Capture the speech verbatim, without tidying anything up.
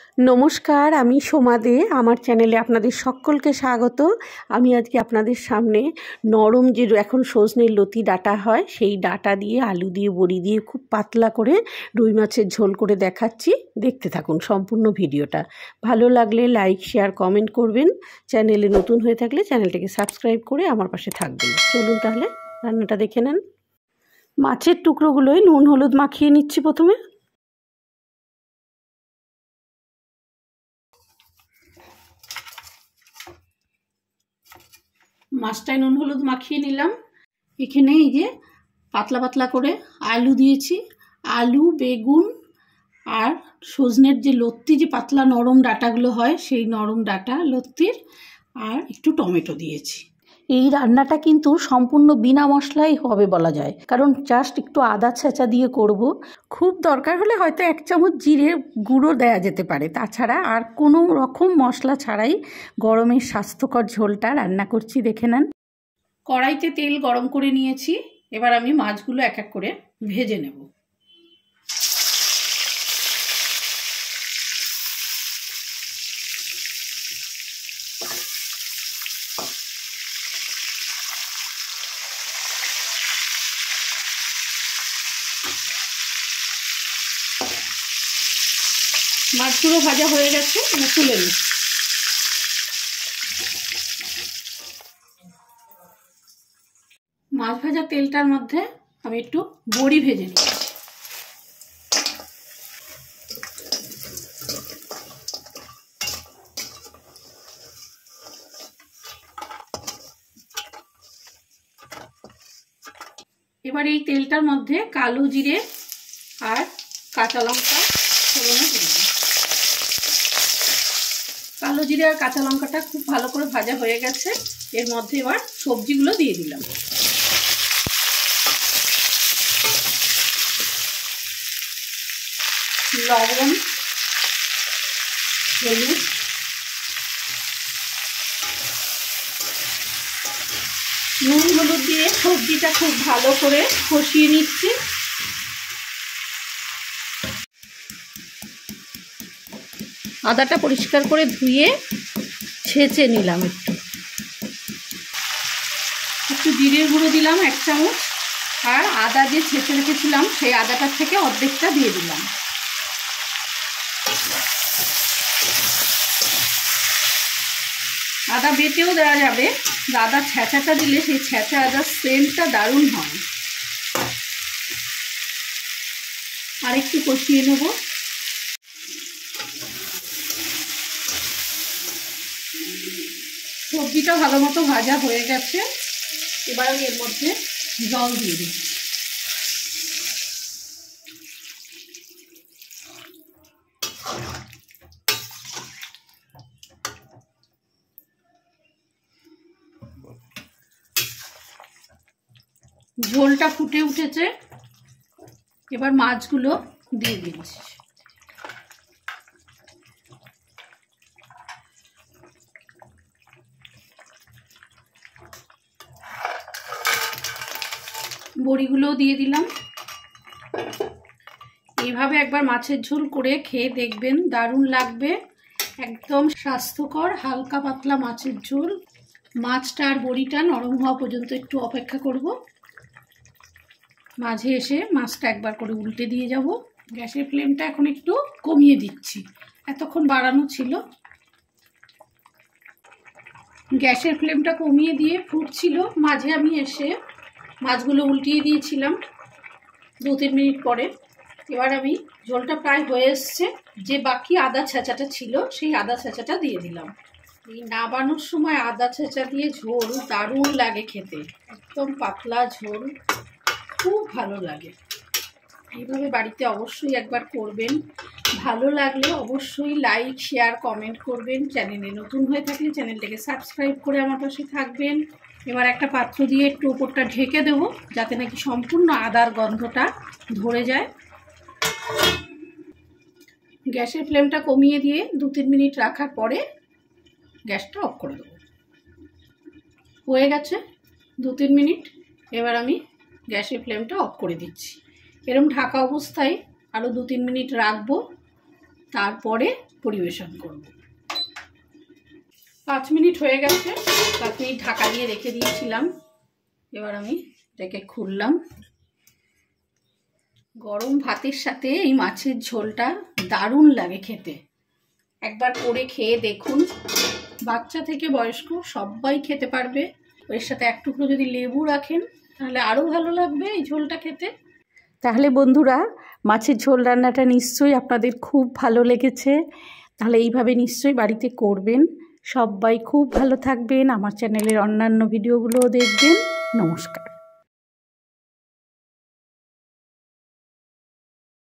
নমস্কার, আমি সোমা দে। আমার চ্যানেলে আপনাদের সকলকে স্বাগত। আমি আজকে আপনাদের সামনে নরম যে এখন সজনের লতি ডাঁটা হয়, সেই ডাঁটা দিয়ে আলু দিয়ে বড়ি দিয়ে খুব পাতলা করে রুই মাছের ঝোল করে দেখাচ্ছি। দেখতে থাকুন সম্পূর্ণ ভিডিওটা। ভালো লাগলে লাইক, শেয়ার, কমেন্ট করবেন। চ্যানেলে নতুন হয়ে থাকলে চ্যানেলটাকে সাবস্ক্রাইব করে আমার পাশে থাকবেন। চলুন তাহলে রান্নাটা দেখে নেন। মাছের টুকরোগুলোই নুন হলুদ মাখিয়ে নিচ্ছি প্রথমে। মাছটায় নুন হলুদ মাখিয়ে নিলাম। এখানে এই যে পাতলা পাতলা করে আলু দিয়েছি, আলু, বেগুন আর সজনের যে লত্তি, যে পাতলা নরম ডাঁটাগুলো হয়, সেই নরম ডাঁটা লত্তির, আর একটু টমেটো দিয়েছি। এই রান্নাটা কিন্তু সম্পূর্ণ বিনা মশলাই হবে বলা যায়, কারণ জাস্ট একটু আদা ছেঁচা দিয়ে করব। খুব দরকার হলে হয়তো এক চামচ জিরে গুঁড়ো দেয়া যেতে পারে, তাছাড়া আর কোনো রকম মশলা ছাড়াই গরমের স্বাস্থ্যকর ঝোলটা রান্না করছি। দেখে নেন। কড়াইতে তেল গরম করে নিয়েছি, এবার আমি মাছগুলো এক এক করে ভেজে নেব। মাছগুলো ভাজা হয়ে গেছে, তুলে নিই। মাছ ভাজা তেলটার মধ্যে আমি একটু বড়ি ভেজে নিই। এবার এই তেলটার মধ্যে কালো জিরে আর কাঁচা লঙ্কা ফোড়নে দিলাম। কালো জিরে আর কাঁচা লঙ্কাটা খুব ভালো করে ভাজা হয়ে গেছে। এর মধ্যে এবার সবজিগুলো দিয়ে দিলাম। লবণ, হলুদ, নুন হলুদ দিয়ে সবজিটা খুব ভালো করে কষিয়ে নিচ্ছি। আদাটা পরিষ্কার করে ধুয়ে ছেঁচে নিলাম। একটু একটু জিরের গুঁড়ো দিলাম এক চামচ, আর আদা যে ছেঁচে রেখেছিলাম সেই আদাটার থেকে অর্ধেকটা দিয়ে দিলাম। আদা বেটেও দেওয়া যাবে, আদা ছেঁচাটা দিলে সেই ছেঁচা আদার সেন্টটা দারুণ হয়। আর একটু কষিয়ে নেব। সবজিটা ভালো মতো ভাজা হয়ে গেছে, এবার আমি এর মধ্যে জল দিয়ে দিই। ঝোলটা ফুটে উঠেছে, এবার মাছগুলো দিয়ে দিচ্ছি। বড়িগুলোও দিয়ে দিলাম। এইভাবে একবার মাছের ঝোল করে খেয়ে দেখবেন, দারুণ লাগবে। একদম স্বাস্থ্যকর হালকা পাতলা মাছের ঝোল। মাছটা আর বড়িটা নরম হওয়া পর্যন্ত একটু অপেক্ষা করব। মাঝে এসে মাছটা একবার করে উল্টে দিয়ে যাব। গ্যাসের ফ্লেমটা এখন একটু কমিয়ে দিচ্ছি, এতক্ষণ বাড়ানো ছিল। গ্যাসের ফ্লেমটা কমিয়ে দিয়ে ফুটছিল, মাঝে আমি এসে মাছগুলো উল্টিয়ে দিয়েছিলাম দু তিন মিনিট পরে। এবার আমি ঝোলটা প্রায় হয়ে এসছে, যে বাকি আদা ছেঁচাটা ছিল সেই আদা ছেঁচাটা দিয়ে দিলাম। এই নাবানোর সময় আদা ছেঁচা দিয়ে ঝোল দারুণ লাগে খেতে, একদম পাতলা ঝোল, খুব ভালো লাগে। এইভাবে বাড়িতে অবশ্যই একবার করবেন। ভালো লাগলে অবশ্যই লাইক, শেয়ার, কমেন্ট করবেন। চ্যানেলে নতুন হয়ে থাকলে চ্যানেলটাকে সাবস্ক্রাইব করে আমার পাশে থাকবেন। এবার একটা পাত্র দিয়ে একটু উপরটা ঢেকে দেবো, যাতে নাকি সম্পূর্ণ আদার গন্ধটা ধরে যায়। গ্যাসের ফ্লেমটা কমিয়ে দিয়ে দু তিন মিনিট রাখার পরে গ্যাসটা অফ করে দেবো। হয়ে গেছে দু তিন মিনিট, এবার আমি গ্যাসের ফ্লেমটা অফ করে দিচ্ছি। এরকম ঢাকা অবস্থায় আরও দু তিন মিনিট রাখবো, তারপরে পরিবেশন করব। পাঁচ মিনিট হয়ে গেছে, পাঁচ মিনিট ঢাকা দিয়ে রেখে দিয়েছিলাম। এবার আমি এটাকে খুললাম। গরম ভাতের সাথে এই মাছের ঝোলটা দারুণ লাগে খেতে। একবার করে খেয়ে দেখুন, বাচ্চা থেকে বয়স্ক সবাই খেতে পারবে। এর সাথে এক টুকরো যদি লেবু রাখেন তাহলে আরও ভালো লাগবে এই ঝোলটা খেতে। তাহলে বন্ধুরা, মাছের ঝোল রান্নাটা নিশ্চয়ই আপনাদের খুব ভালো লেগেছে। তাহলে এইভাবে নিশ্চয়ই বাড়িতে করবেন। সবাই খুব ভালো থাকবেন, আমার চ্যানেলের অন্যান্য ভিডিওগুলোও দেখবেন। নমস্কার।